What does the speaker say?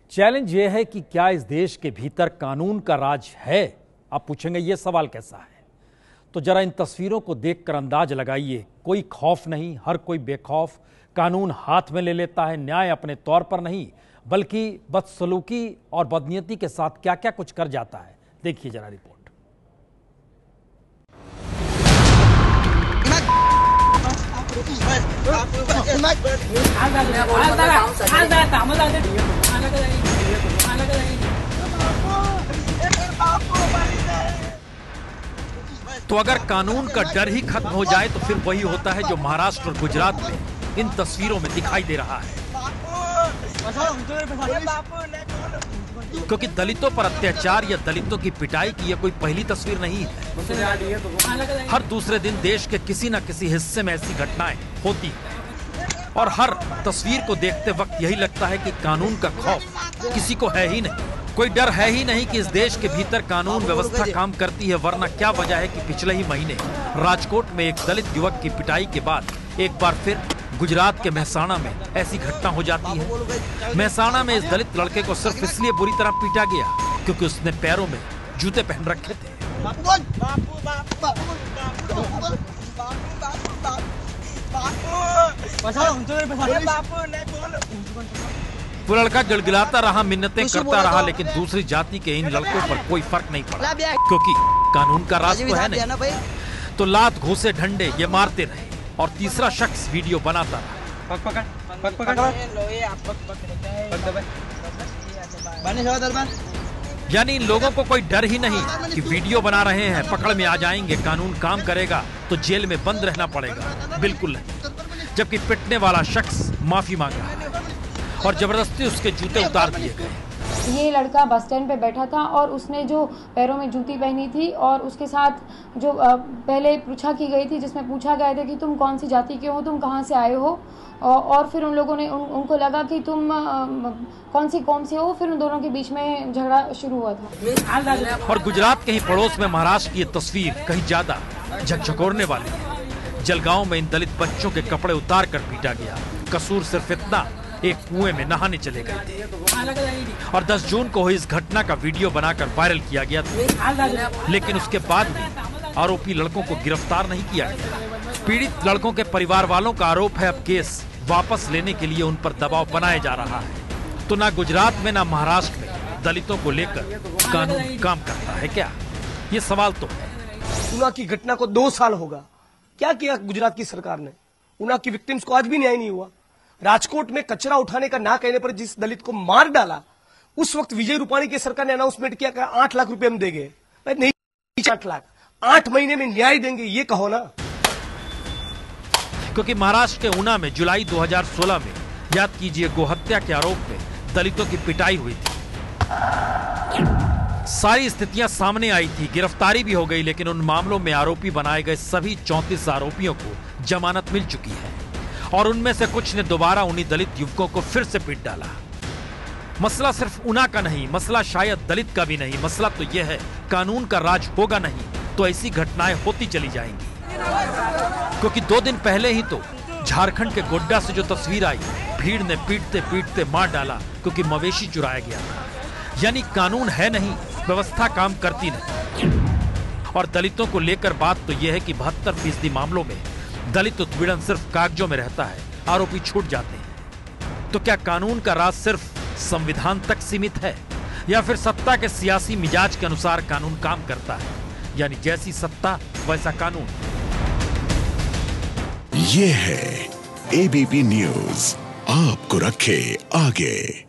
Challenge यह है कि क्या इस देश के भीतर कानून का राज है। आप पूछेंगे यह सवाल कैसा है, तो जरा इन तस्वीरों को देखकर अंदाज लगाइए। कोई खौफ नहीं, हर कोई बेखौफ कानून हाथ में ले लेता है। न्याय अपने तौर पर नहीं बल्कि बदसलूकी और बदनीयती के साथ क्या क्या कुछ कर जाता है। देखिए जरा रिपोर्ट। तो अगर कानून का डर ही खत्म हो जाए तो फिर वही होता है जो महाराष्ट्र और गुजरात में इन तस्वीरों में दिखाई दे रहा है। क्योंकि दलितों पर अत्याचार या दलितों की पिटाई की यह कोई पहली तस्वीर नहीं है। हर दूसरे दिन देश के किसी न किसी हिस्से में ऐसी घटनाएं होती हैं और हर तस्वीर को देखते वक्त यही लगता है कि कानून का खौफ किसी को है ही नहीं। कोई डर है ही नहीं कि इस देश के भीतर कानून व्यवस्था काम करती है। वरना क्या वजह है कि पिछले ही महीने राजकोट में एक दलित युवक की पिटाई के बाद एक बार फिर गुजरात के मेहसाणा में ऐसी घटना हो जाती है। मेहसाणा में इस दलित लड़के को सिर्फ इसलिए बुरी तरह पीटा गया क्योंकि उसने पैरों में जूते पहन रखे थे। वो लड़का गिड़गिड़ाता रहा, मिन्नतें करता रहा, लेकिन दूसरी जाति के इन लड़कों पर कोई फर्क नहीं पड़ा क्योंकि कानून का राज तो है नहीं। तो लात घूसे डंडे ये मारते रहे और तीसरा शख्स वीडियो बनाता रहा। यानी इन लोगों को कोई डर ही नहीं कि वीडियो बना रहे हैं, पकड़ में आ जाएंगे, कानून काम करेगा तो जेल में बंद रहना पड़ेगा। बिल्कुल नहीं। जबकि पिटने वाला शख्स माफी मांग रहा है और जबरदस्ती उसके जूते उतार दिए गए। ये लड़का बस स्टैंड पे बैठा था और उसने जो पैरों में जूती पहनी थी और उसके साथ जो पहले पूछा की गई थी, जिसमें पूछा गया था कि तुम कौन सी जाति के हो, तुम कहाँ से आए हो, और फिर उन लोगों ने उनको लगा कि तुम कौन सी कौम से हो। फिर उन दोनों के बीच में झगड़ा शुरू हुआ था। और गुजरात के ही पड़ोस में महाराष्ट्र की ये तस्वीर कहीं ज्यादा झकझकोरने वाली है। जलगांव में इन दलित बच्चों के कपड़े उतार कर पीटा गया। कसूर सिर्फ इतना, एक कुएं में नहाने चले गए थे और 10 जून को हुई इस घटना का वीडियो बनाकर वायरल किया गया था। लेकिन उसके बाद भी आरोपी लड़कों को गिरफ्तार नहीं किया गया। पीड़ित लड़कों के परिवार वालों का आरोप है अब केस वापस लेने के लिए उन पर दबाव बनाया जा रहा है। तो ना गुजरात में ना महाराष्ट्र में दलितों को लेकर कानून काम करता है क्या? ये सवाल तो है। उना की घटना को 2 साल होगा। क्या किया गुजरात की सरकार ने? उना की विक्टिम्स को आज भी न्याय नहीं हुआ। राजकोट में कचरा उठाने का ना कहने पर जिस दलित को मार डाला, उस वक्त विजय रूपाणी की सरकार ने अनाउंसमेंट किया कि 8 लाख रुपए हम देंगे। नहीं, 8 लाख 8 महीने में न्याय देंगे, ये कहो ना। क्योंकि महाराष्ट्र के ऊना में जुलाई 2016 में, याद कीजिए, गोहत्या के आरोप में दलितों की पिटाई हुई थी। सारी स्थितियां सामने आई थी, गिरफ्तारी भी हो गई, लेकिन उन मामलों में आरोपी बनाए गए सभी 34 आरोपियों को जमानत मिल चुकी है और उनमें से कुछ ने दोबारा उन्हीं दलित युवकों को फिर से पीट डाला। मसला सिर्फ उना का नहीं, मसला शायद दलित का भी नहीं। मसला तो यह है कानून का राज होगा नहीं तो ऐसी घटनाएं होती चली जाएंगी। क्योंकि 2 दिन पहले ही तो झारखंड के गोड्डा से जो तस्वीर आई, भीड़ ने पीटते पीटते मार डाला क्योंकि मवेशी चुराया गया था। यानी कानून है नहीं, व्यवस्था काम करती नहीं। और दलितों को लेकर बात तो यह है कि 72% मामलों में दलित उत्पीड़न सिर्फ कागजों में रहता है, आरोपी छूट जाते हैं। तो क्या कानून का राज सिर्फ संविधान तक सीमित है या फिर सत्ता के सियासी मिजाज के अनुसार कानून काम करता है? यानी जैसी सत्ता वैसा कानून। ये है एबीपी न्यूज, आपको रखे आगे।